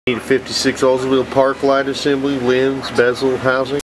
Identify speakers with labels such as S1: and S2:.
S1: Need a 56 Oldsmobile park light assembly, lens, bezel, housing.